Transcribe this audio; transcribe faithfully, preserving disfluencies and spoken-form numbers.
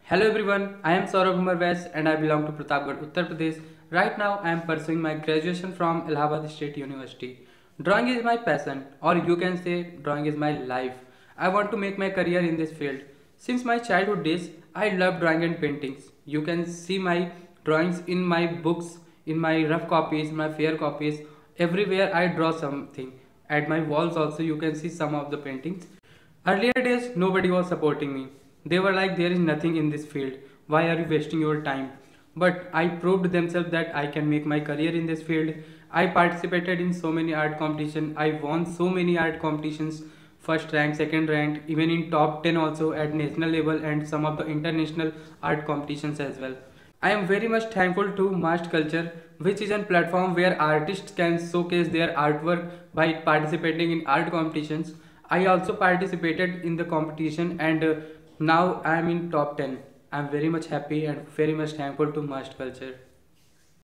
Hello everyone, I am Saurabh Kumar Vaid and I belong to Pratapgarh, Uttar Pradesh. Right now I am pursuing my graduation from Allahabad State University. Drawing is my passion, or you can say drawing is my life. I want to make my career in this field. Since my childhood days, I love drawing and paintings. You can see my drawings in my books, in my rough copies, my fair copies. Everywhere I draw something. At my walls also you can see some of the paintings. Earlier days, nobody was supporting me. They were like, there is nothing in this field. Why are you wasting your time? But I proved themselves that I can make my career in this field. I participated in so many art competitions. I won so many art competitions. First rank, second rank, even in top ten also at national level and some of the international art competitions as well. I am very much thankful to Mast Culture, which is a platform where artists can showcase their artwork by participating in art competitions. I also participated in the competition and uh, now I am in top ten. I am very much happy and very much thankful to Mast Culture.